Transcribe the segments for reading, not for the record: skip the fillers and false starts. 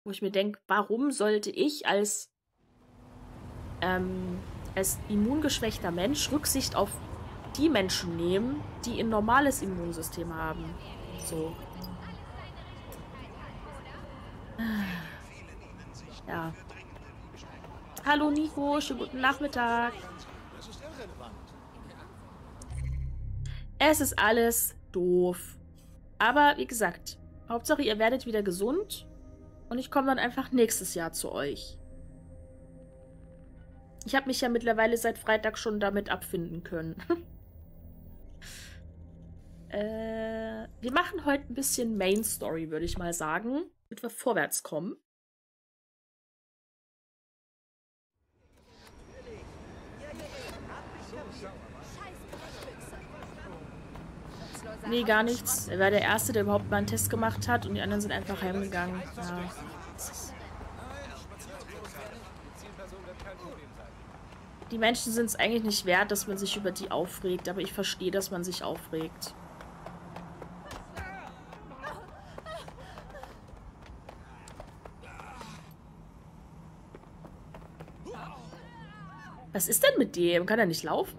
Wo ich mir denke, warum sollte ich als immungeschwächter Mensch Rücksicht auf die Menschen nehmen, die ein normales Immunsystem haben? So. Ja. Hallo Nico, schönen guten Nachmittag. Es ist alles doof. Aber wie gesagt, Hauptsache ihr werdet wieder gesund und ich komme dann einfach nächstes Jahr zu euch. Ich habe mich ja mittlerweile seit Freitag schon damit abfinden können. Wir machen heute ein bisschen Main Story, würde ich mal sagen, damit wir vorwärts kommen. Nee, gar nichts. Er war der Erste, der überhaupt mal einen Test gemacht hat und die anderen sind einfach heimgegangen. Ja. Die Menschen sind es eigentlich nicht wert, dass man sich über die aufregt, aber ich verstehe, dass man sich aufregt. Was ist denn mit dem? Kann er nicht laufen?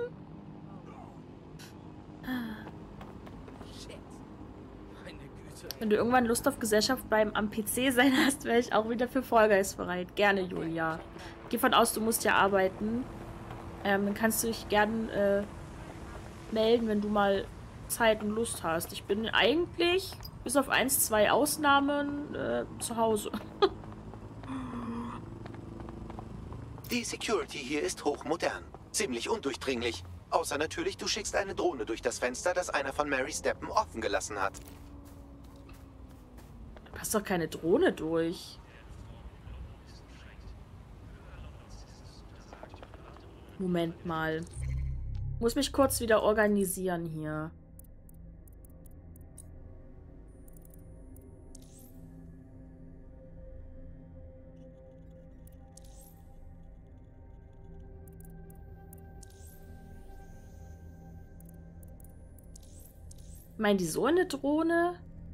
Wenn du irgendwann Lust auf Gesellschaft am PC sein hast, wäre ich auch wieder für Fall Guys bereit. Gerne, Julia. Geh von aus, du musst ja arbeiten. Dann kannst du dich gern melden, wenn du mal Zeit und Lust hast. Ich bin eigentlich, bis auf 1, 2 Ausnahmen, zu Hause. Die Security hier ist hochmodern. Ziemlich undurchdringlich. Außer natürlich, du schickst eine Drohne durch das Fenster, das einer von Mary Steppen offen gelassen hat. Da passt doch keine Drohne durch. Moment mal. Muss mich kurz wieder organisieren hier. Meinen die so eine Drohne?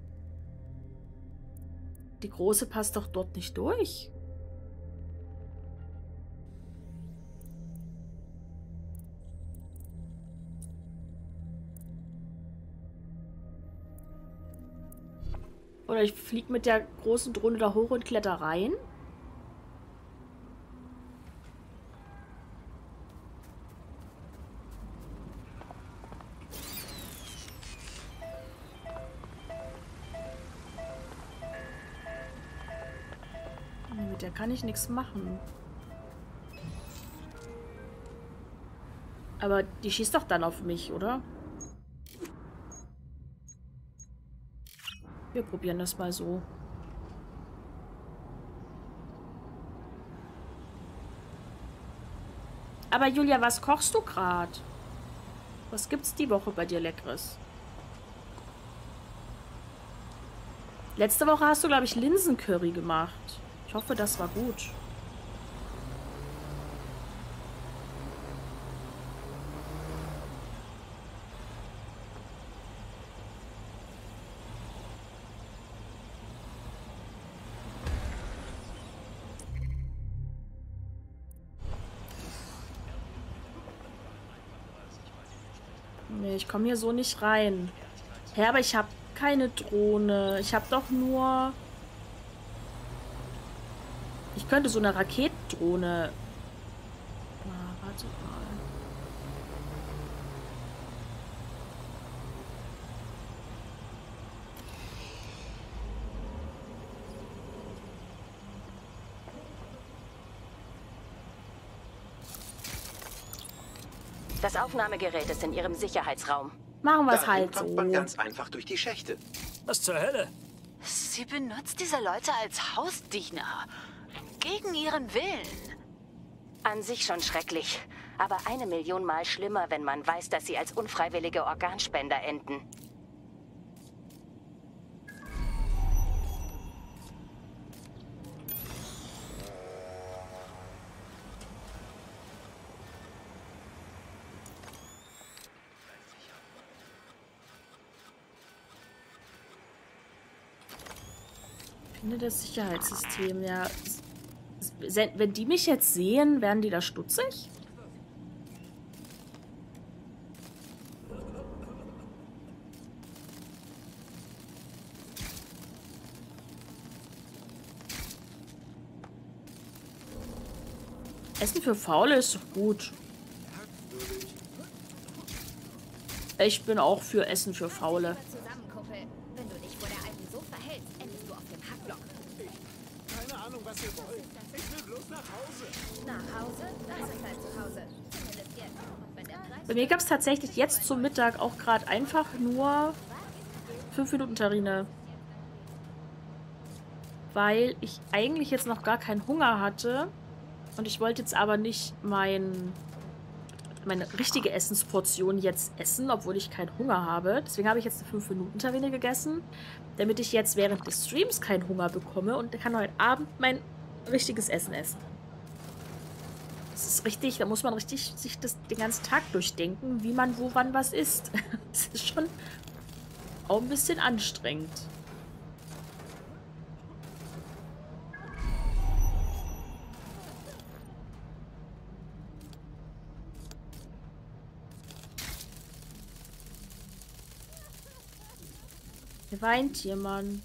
Die große passt doch dort nicht durch. Oder ich fliege mit der großen Drohne da hoch und kletter rein. Mit der kann ich nichts machen. Aber die schießt doch dann auf mich, oder? Wir probieren das mal so. Aber Julia, was kochst du gerade? Was gibt's die Woche bei dir Leckeres? Letzte Woche hast du, glaube ich, Linsencurry gemacht. Ich hoffe, das war gut. Nee, ich komme hier so nicht rein. Ja, aber ich habe keine Drohne. Ich habe doch nur... Ich könnte so eine Raketendrohne... Ah, warte mal. Das Aufnahmegerät ist in Ihrem Sicherheitsraum. Machen wir es Dahin halt kommt so. man ganz einfach durch die Schächte. Was zur Hölle? Sie benutzt diese Leute als Hausdiener. Gegen ihren Willen. An sich schon schrecklich. Aber 1 Million Mal schlimmer, wenn man weiß, dass sie als unfreiwillige Organspender enden. Finde das Sicherheitssystem, ja. Wenn die mich jetzt sehen, werden die da stutzig? Essen für Faule ist doch gut. Ich bin auch für Essen für Faule. Wenn du dich vor der Alten so verhältst, endest du auf dem Hackblock. Keine Ahnung, was ihr wollt. Ich will bloß nach Hause. Nach Hause? Das ist dein Zuhause. Zumindest jetzt. Und wenn der Preis Bei mir gab es tatsächlich jetzt zum Mittag auch gerade einfach nur 5 Minuten Terrine. Weil ich eigentlich jetzt noch gar keinen Hunger hatte. Und ich wollte jetzt aber nicht meine richtige Essensportion jetzt essen, obwohl ich keinen Hunger habe. Deswegen habe ich jetzt eine 5 Minuten Terrine gegessen, damit ich jetzt während des Streams keinen Hunger bekomme und kann heute Abend mein richtiges Essen essen. Das ist richtig, da muss man richtig sich den ganzen Tag durchdenken, wie man wo wann was isst. Das ist schon auch ein bisschen anstrengend. Hier weint jemand.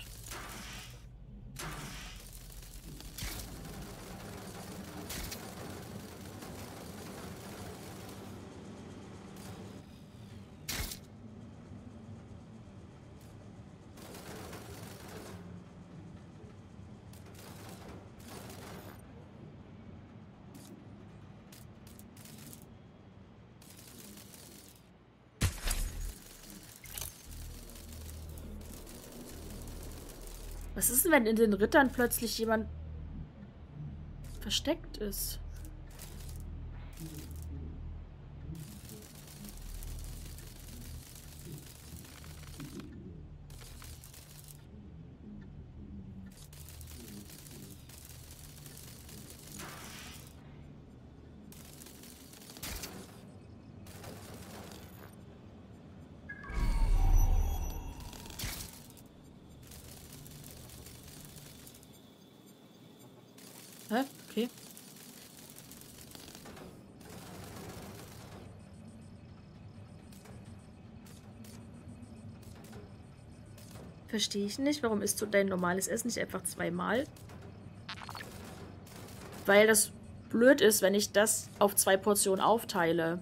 Was ist denn, wenn in den Rittern plötzlich jemand versteckt ist? Hä? Okay. Verstehe ich nicht. Warum isst du dein normales Essen nicht einfach zweimal? Weil das blöd ist, wenn ich das auf 2 Portionen aufteile.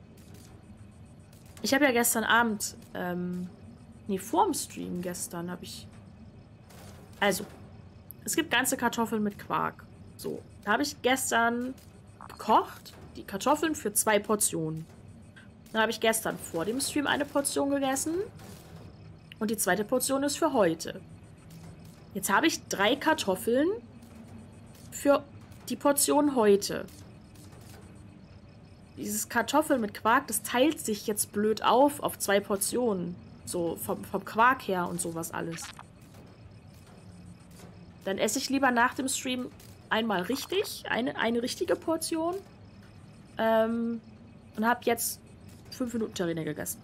Ich habe ja gestern Abend, nee, vorm Stream gestern habe ich... Also, es gibt ganze Kartoffeln mit Quark. So, da habe ich gestern gekocht, die Kartoffeln für 2 Portionen. Dann habe ich gestern vor dem Stream eine Portion gegessen. Und die zweite Portion ist für heute. Jetzt habe ich 3 Kartoffeln für die Portion heute. Dieses Kartoffeln mit Quark, das teilt sich jetzt blöd auf 2 Portionen. So vom Quark her und sowas alles. Dann esse ich lieber nach dem Stream einmal richtig, eine richtige Portion. Und habe jetzt 5 Minuten Terrine gegessen.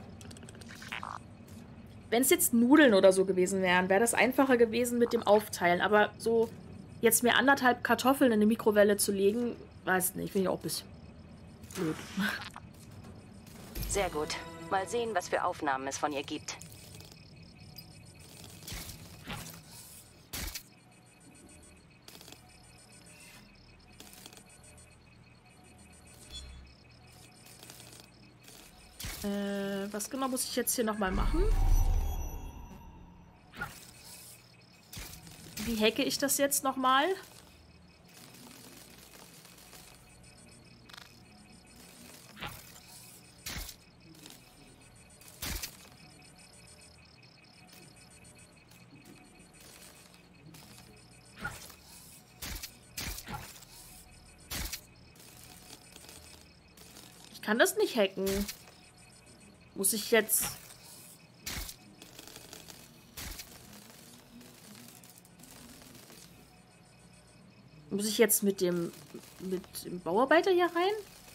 Wenn es jetzt Nudeln oder so gewesen wären, wäre das einfacher gewesen mit dem Aufteilen. Aber so jetzt mir 1,5 Kartoffeln in eine Mikrowelle zu legen, weiß nicht, finde ich auch ein bisschen blöd. Sehr gut. Mal sehen, was für Aufnahmen es von ihr gibt. Was genau muss ich jetzt hier nochmal machen? Wie hacke ich das jetzt nochmal? Ich kann das nicht hacken. Muss ich jetzt... Muss ich jetzt mit dem Bauarbeiter hier rein?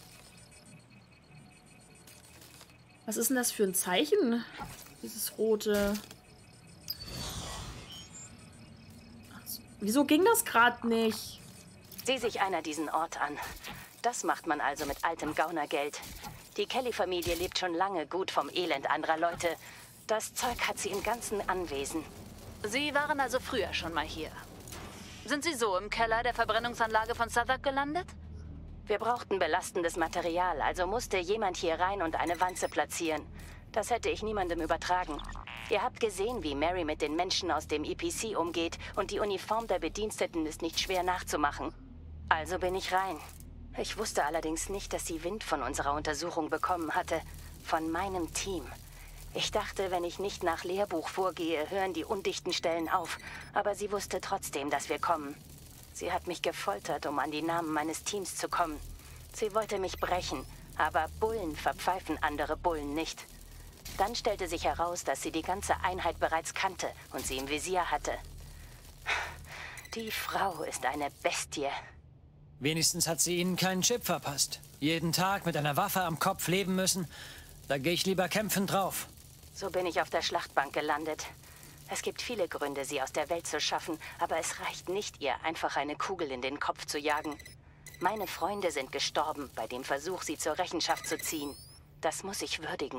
Was ist denn das für ein Zeichen? Dieses rote... Wieso ging das gerade nicht? Sieh sich einer diesen Ort an. Das macht man also mit altem Gaunergeld. Die Kelly-Familie lebt schon lange gut vom Elend anderer Leute. Das Zeug hat sie im ganzen Anwesen. Sie waren also früher schon mal hier. Sind Sie so im Keller der Verbrennungsanlage von Southwark gelandet? Wir brauchten belastendes Material, also musste jemand hier rein und eine Wanze platzieren. Das hätte ich niemandem übertragen. Ihr habt gesehen, wie Mary mit den Menschen aus dem EPC umgeht und die Uniform der Bediensteten ist nicht schwer nachzumachen. Also bin ich rein. Ich wusste allerdings nicht, dass sie Wind von unserer Untersuchung bekommen hatte. Von meinem Team. Ich dachte, wenn ich nicht nach Lehrbuch vorgehe, hören die undichten Stellen auf. Aber sie wusste trotzdem, dass wir kommen. Sie hat mich gefoltert, um an die Namen meines Teams zu kommen. Sie wollte mich brechen, aber Bullen verpfeifen andere Bullen nicht. Dann stellte sich heraus, dass sie die ganze Einheit bereits kannte und sie im Visier hatte. Die Frau ist eine Bestie. Wenigstens hat sie Ihnen keinen Chip verpasst. Jeden Tag mit einer Waffe am Kopf leben müssen. Da gehe ich lieber kämpfend drauf. So bin ich auf der Schlachtbank gelandet. Es gibt viele Gründe, sie aus der Welt zu schaffen, aber es reicht nicht, ihr einfach eine Kugel in den Kopf zu jagen. Meine Freunde sind gestorben bei dem Versuch, sie zur Rechenschaft zu ziehen. Das muss ich würdigen.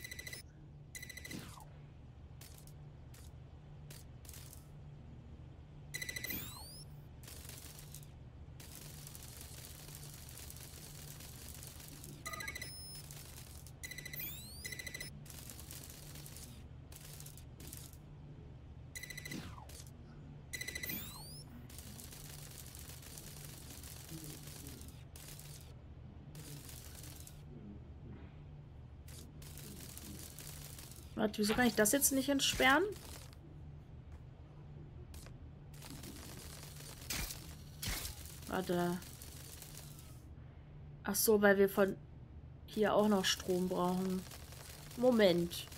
Warte, wieso kann ich das jetzt nicht entsperren? Warte. Ach so, weil wir von hier auch noch Strom brauchen. Moment.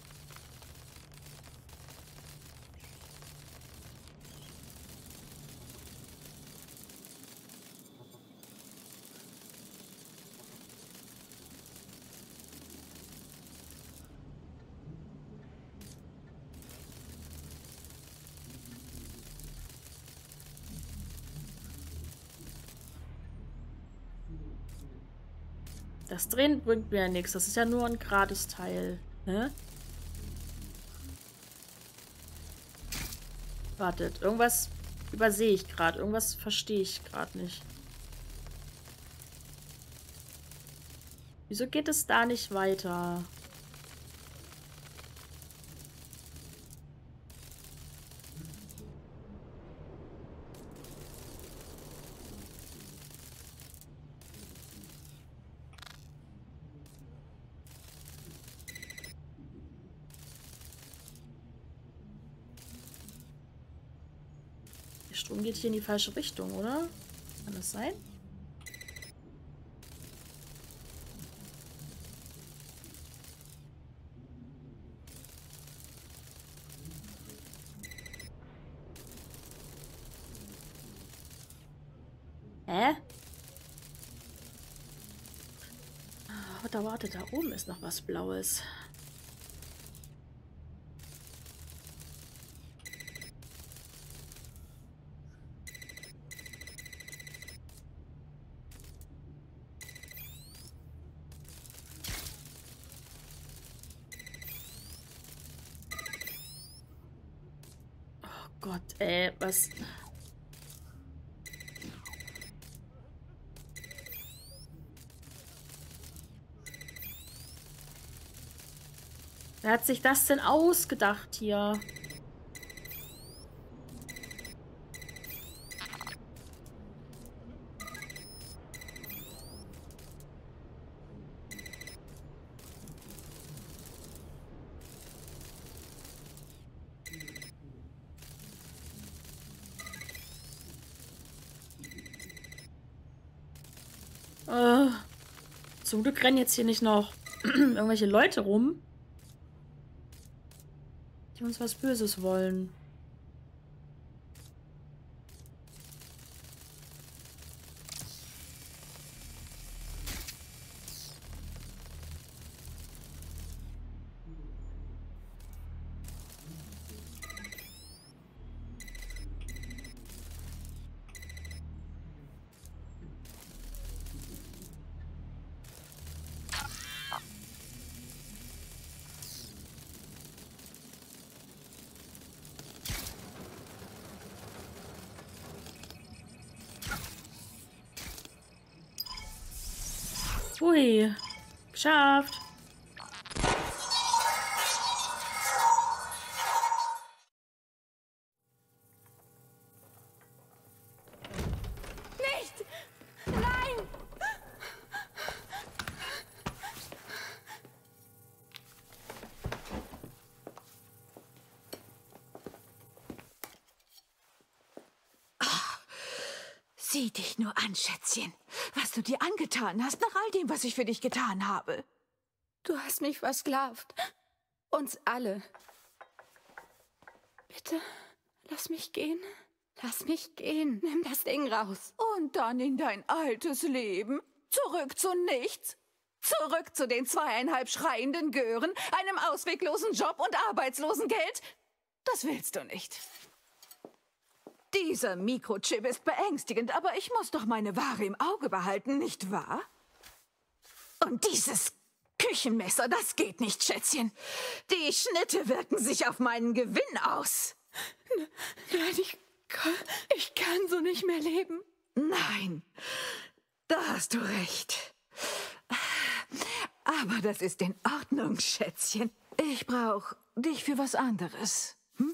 Das Drehen bringt mir ja nichts. Das ist ja nur ein gerades Teil. Ne? Wartet, irgendwas übersehe ich gerade. Irgendwas verstehe ich gerade nicht. Wieso geht es da nicht weiter? Der Strom geht hier in die falsche Richtung, oder? Kann das sein? Hä? Oh, warte, da oben ist noch was Blaues. Oh Gott, was... Wer hat sich das denn ausgedacht hier? Zum Glück rennen jetzt hier nicht noch irgendwelche Leute rum, die uns was Böses wollen. Hui. Geschafft. Nicht! Nein! Sieh dich nur an, Schätzchen. Was du dir angetan hast, nach all dem, was ich für dich getan habe. Du hast mich versklavt. Uns alle. Bitte, lass mich gehen. Lass mich gehen. Nimm das Ding raus. Und dann in dein altes Leben. Zurück zu nichts. Zurück zu den 2,5 schreienden Gören, einem ausweglosen Job und Arbeitslosengeld. Das willst du nicht. Dieser Mikrochip ist beängstigend, aber ich muss doch meine Ware im Auge behalten, nicht wahr? Und dieses Küchenmesser, das geht nicht, Schätzchen. Die Schnitte wirken sich auf meinen Gewinn aus. Nein, ich kann so nicht mehr leben. Nein, da hast du recht. Aber das ist in Ordnung, Schätzchen. Ich brauche dich für was anderes. Hm?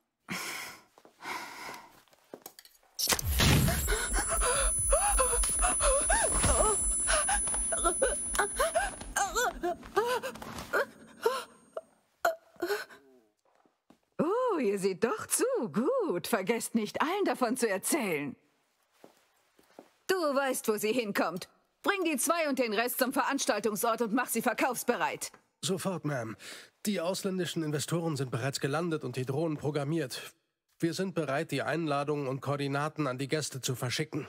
Oh, ihr seht doch zu. Gut. Vergesst nicht, allen davon zu erzählen. Du weißt, wo sie hinkommt. Bring die 2 und den Rest zum Veranstaltungsort und mach sie verkaufsbereit. Sofort, Ma'am. Die ausländischen Investoren sind bereits gelandet und die Drohnen programmiert. Wir sind bereit, die Einladungen und Koordinaten an die Gäste zu verschicken.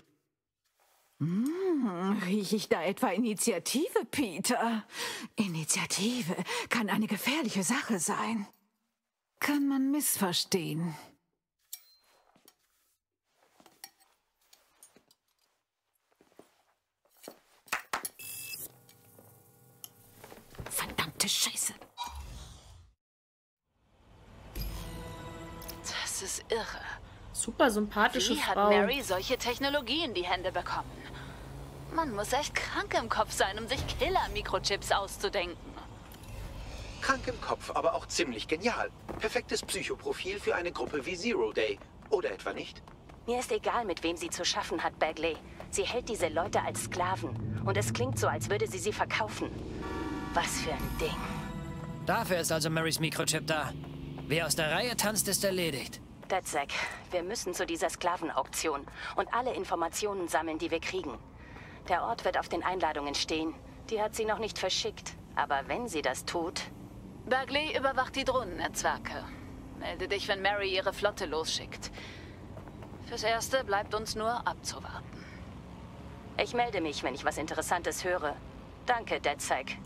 Rieche ich da etwa Initiative, Peter? Initiative kann eine gefährliche Sache sein. Kann man missverstehen. Verdammte Scheiße. Das ist irre. Super sympathische Wie hat Frau. Mary solche Technologie in die Hände bekommen? Man muss echt krank im Kopf sein, um sich Killer-Mikrochips auszudenken. Krank im Kopf, aber auch ziemlich genial. Perfektes Psychoprofil für eine Gruppe wie Zero Day. Oder etwa nicht? Mir ist egal, mit wem sie zu schaffen hat, Bagley. Sie hält diese Leute als Sklaven. Und es klingt so, als würde sie sie verkaufen. Was für ein Ding. Dafür ist also Marys Mikrochip da. Wer aus der Reihe tanzt, ist erledigt. DedSec, wir müssen zu dieser Sklavenauktion und alle Informationen sammeln, die wir kriegen. Der Ort wird auf den Einladungen stehen. Die hat sie noch nicht verschickt. Aber wenn sie das tut... Bagley überwacht die Drohnennetzwerke. Melde dich, wenn Mary ihre Flotte losschickt. Fürs Erste bleibt uns nur abzuwarten. Ich melde mich, wenn ich was Interessantes höre. Danke, DedSec.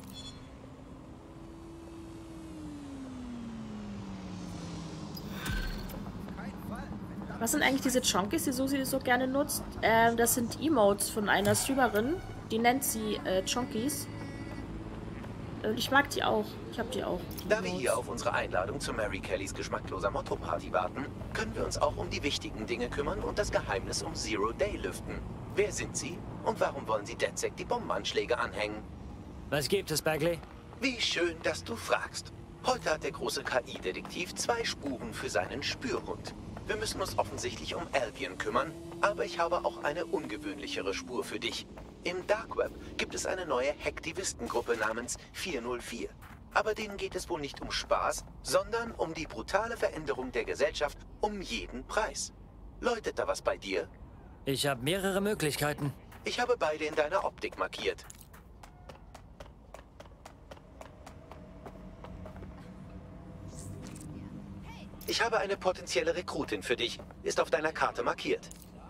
Was sind eigentlich diese Chonkies, die Susi so gerne nutzt? Das sind Emotes von einer Streamerin. Die nennt sie Chonkies. Und ich mag die auch. Ich hab die auch. Die Da wir Emotes. hier auf unsere Einladung zu Mary Kellys geschmackloser Motto-Party warten, können wir uns auch um die wichtigen Dinge kümmern und das Geheimnis um Zero Day lüften. Wer sind sie und warum wollen sie DedSec die Bombenanschläge anhängen? Was gibt es, Bagley? Wie schön, dass du fragst. Heute hat der große KI-Detektiv 2 Spuren für seinen Spürhund. Wir müssen uns offensichtlich um Albion kümmern, aber ich habe auch eine ungewöhnlichere Spur für dich. Im Dark Web gibt es eine neue Hacktivistengruppe namens 404. Aber denen geht es wohl nicht um Spaß, sondern um die brutale Veränderung der Gesellschaft um jeden Preis. Läutet da was bei dir? Ich habe mehrere Möglichkeiten. Ich habe beide in deiner Optik markiert. Ich habe eine potenzielle Rekrutin für dich. Ist auf deiner Karte markiert.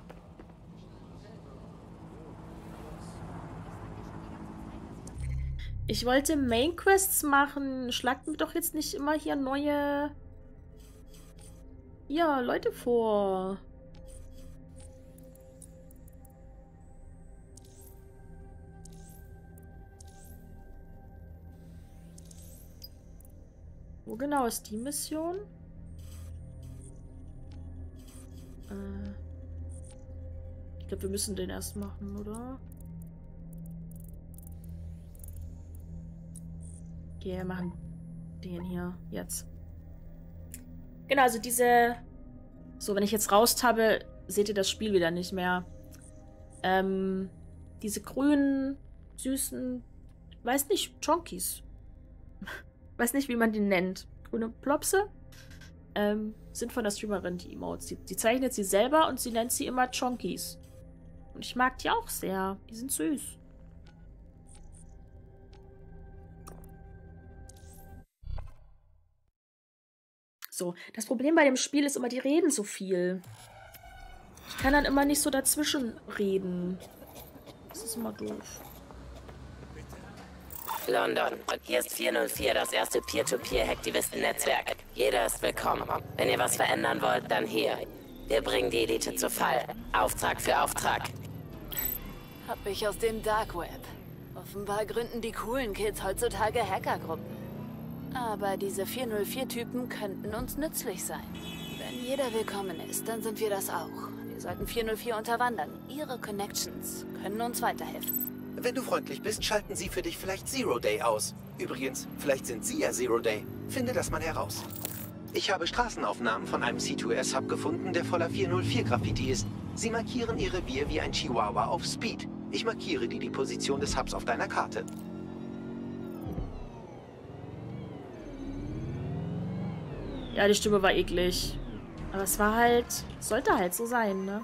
Ich wollte Main Quests machen. Schlagt mir doch jetzt nicht immer hier neue... Ja, Leute vor. Wo genau ist die Mission? Ich glaube, wir müssen den erst machen, oder? Okay, wir machen den hier jetzt. Genau, also diese... So, wenn ich jetzt raustabe, seht ihr das Spiel wieder nicht mehr. Diese grünen, süßen, weiß nicht, Chonkies. Weiß nicht, wie man die nennt. Grüne Plopse sind von der Streamerin, die Emotes. Die zeichnet sie selber und sie nennt sie immer Chonkies. Und ich mag die auch sehr. Die sind süß. So, das Problem bei dem Spiel ist immer, die reden so viel. Ich kann dann immer nicht so dazwischen reden. Das ist immer doof. London. Und hier ist 404, das erste Peer-to-Peer-Hacktivisten-Netzwerk. Jeder ist willkommen. Wenn ihr was verändern wollt, dann hier. Wir bringen die Elite zu Fall. Auftrag für Auftrag. Hab ich aus dem Dark Web. Offenbar gründen die coolen Kids heutzutage Hackergruppen. Aber diese 404-Typen könnten uns nützlich sein. Wenn jeder willkommen ist, dann sind wir das auch. Wir sollten 404 unterwandern. Ihre Connections können uns weiterhelfen. Wenn du freundlich bist, schalten sie für dich vielleicht Zero Day aus. Übrigens, vielleicht sind sie ja Zero Day. Finde das mal heraus. Ich habe Straßenaufnahmen von einem C2S-Hub gefunden, der voller 404-Graffiti ist. Sie markieren ihr Revier wie ein Chihuahua auf Speed. Ich markiere dir die Position des Hubs auf deiner Karte. Ja, die Stimme war eklig. Aber es war halt... Sollte halt so sein, ne?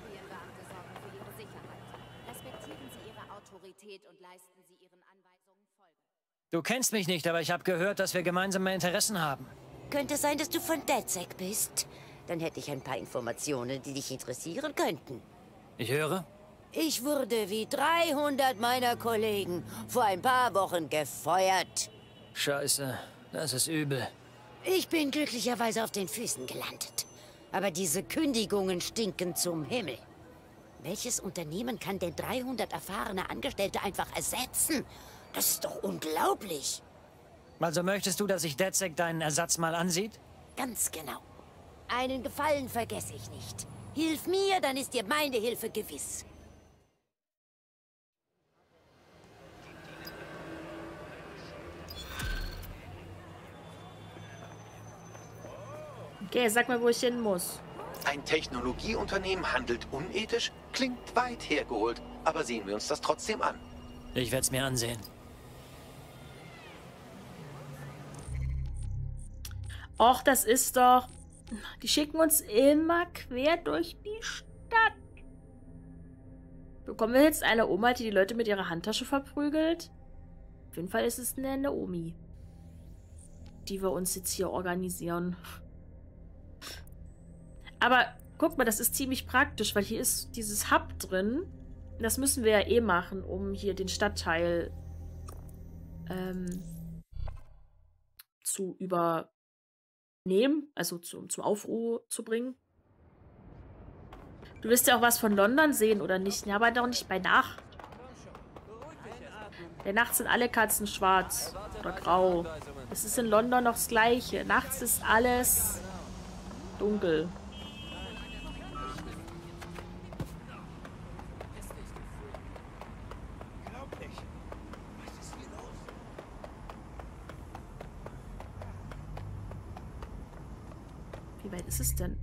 Du kennst mich nicht, aber ich habe gehört, dass wir gemeinsame Interessen haben. Könnte es sein, dass du von DedSec bist? Dann hätte ich ein paar Informationen, die dich interessieren könnten. Ich höre? Ich wurde wie 300 meiner Kollegen vor ein paar Wochen gefeuert. Scheiße, das ist übel. Ich bin glücklicherweise auf den Füßen gelandet. Aber diese Kündigungen stinken zum Himmel. Welches Unternehmen kann denn 300 erfahrene Angestellte einfach ersetzen? Das ist doch unglaublich. Also möchtest du, dass sich DedSec deinen Ersatz mal ansieht? Ganz genau. Einen Gefallen vergesse ich nicht. Hilf mir, dann ist dir meine Hilfe gewiss. Okay, sag mal, wo ich hin muss. Ein Technologieunternehmen handelt unethisch? Klingt weit hergeholt, aber sehen wir uns das trotzdem an. Ich werde es mir ansehen. Och, das ist doch... Die schicken uns immer quer durch die Stadt. Bekommen wir jetzt eine Oma, die Leute mit ihrer Handtasche verprügelt? Auf jeden Fall ist es eine Naomi, die wir uns jetzt hier organisieren. Aber guck mal, das ist ziemlich praktisch, weil hier ist dieses Hub drin. Das müssen wir ja eh machen, um hier den Stadtteil zu übernehmen, also zum Aufruhr zu bringen. Du willst ja auch was von London sehen, oder nicht? Ja, aber doch nicht bei Nacht. Bei Nacht sind alle Katzen schwarz oder grau. Es ist in London noch das Gleiche. Nachts ist alles dunkel. Wie weit ist es denn?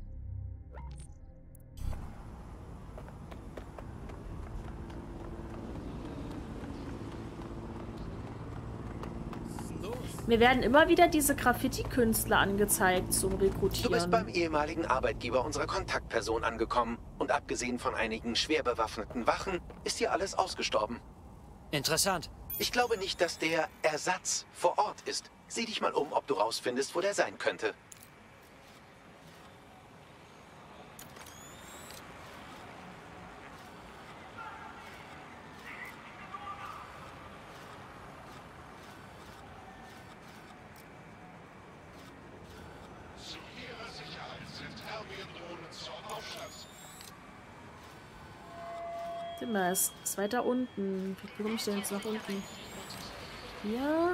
Mir werden immer wieder diese Graffiti-Künstler angezeigt zum Rekrutieren. Du bist beim ehemaligen Arbeitgeber unserer Kontaktperson angekommen. Und abgesehen von einigen schwer bewaffneten Wachen ist hier alles ausgestorben. Interessant. Ich glaube nicht, dass der Ersatz vor Ort ist. Sieh dich mal um, ob du rausfindest, wo der sein könnte. Es ist weiter unten. Wie komme ich denn jetzt nach unten? Hier.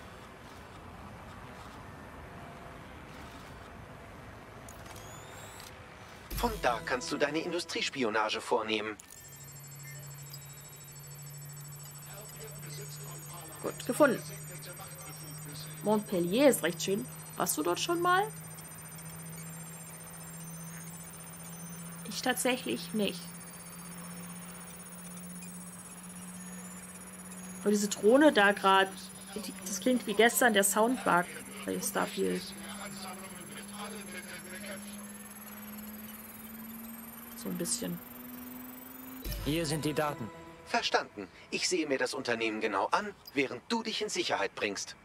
Von da kannst du deine Industriespionage vornehmen. Gut, gefunden. Montpellier ist recht schön. Warst du dort schon mal? Ich tatsächlich nicht. Aber diese Drohne da gerade, das klingt wie gestern der Soundbug bei Starfield. So ein bisschen. Hier sind die Daten. Verstanden. Ich sehe mir das Unternehmen genau an, während du dich in Sicherheit bringst.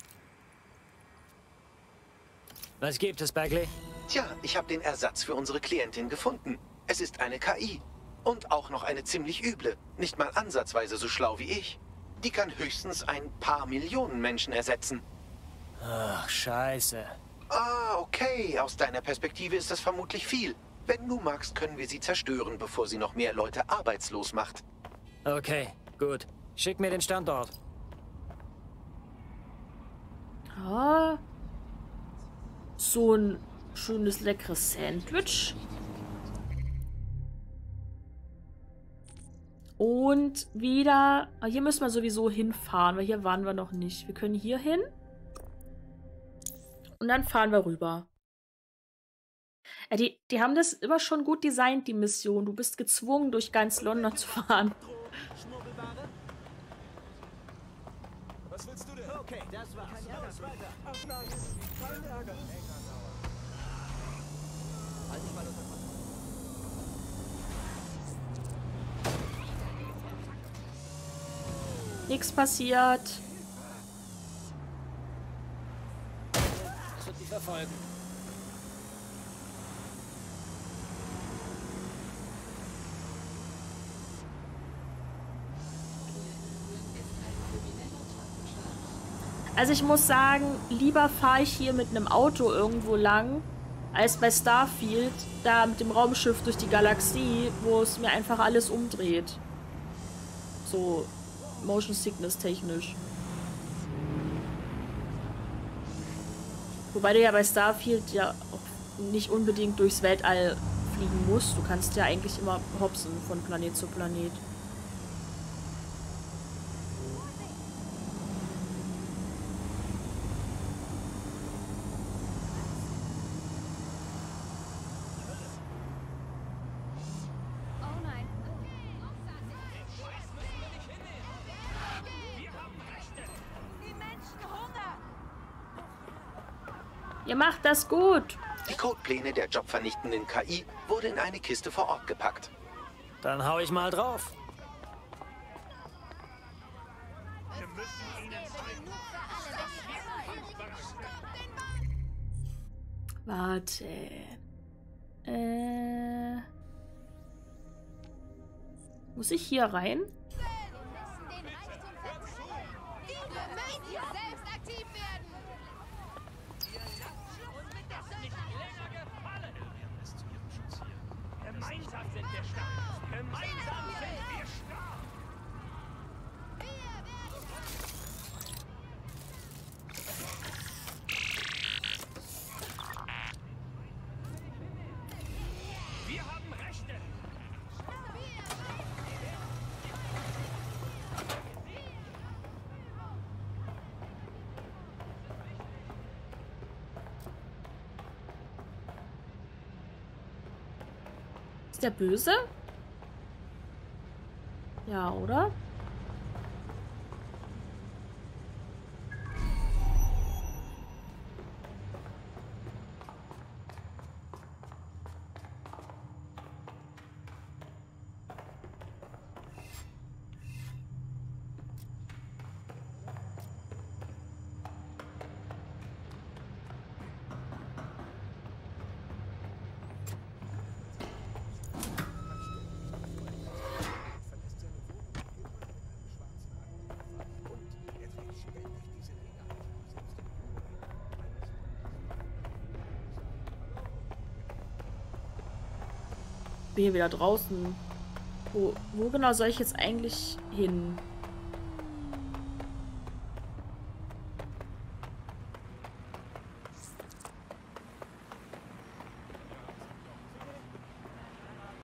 Was gibt es, Bagley? Tja, ich habe den Ersatz für unsere Klientin gefunden. Es ist eine KI. Und auch noch eine ziemlich üble. Nicht mal ansatzweise so schlau wie ich. Die kann höchstens ein paar Millionen Menschen ersetzen. Ach, scheiße. Ah, okay. Aus deiner Perspektive ist das vermutlich viel. Wenn du magst, können wir sie zerstören, bevor sie noch mehr Leute arbeitslos macht. Okay, gut. Schick mir den Standort. Ah. So ein schönes, leckeres Sandwich. Und wieder... Hier müssen wir sowieso hinfahren, weil hier waren wir noch nicht. Wir können hier hin. Und dann fahren wir rüber. Ja, die haben das immer schon gut designt, die Mission. Du bist gezwungen, durch ganz London zu fahren. Was willst du denn? Okay, das war's. Kein Ärger, weiter. Ach nein, kein Ärger. Halt dich mal unter Kontrolle. Nichts passiert. Das wird mich verfolgen. Also ich muss sagen, lieber fahre ich hier mit einem Auto irgendwo lang, als bei Starfield, da mit dem Raumschiff durch die Galaxie, wo es mir einfach alles umdreht. So Motion Sickness technisch. Wobei du ja bei Starfield ja auch nicht unbedingt durchs Weltall fliegen musst. Du kannst ja eigentlich immer hopsen von Planet zu Planet. Ihr macht das gut. Die Codepläne der jobvernichtenden KI wurden in eine Kiste vor Ort gepackt. Dann hau ich mal drauf. Wir müssen ihnen zeigen. Warte. Muss ich hier rein? Gemeinsam sind wir stark. Gemeinsam sind wir stark. Wir haben Rechte. Ist der böse? Ja, oder? Bin hier wieder draußen. Wo genau soll ich jetzt eigentlich hin?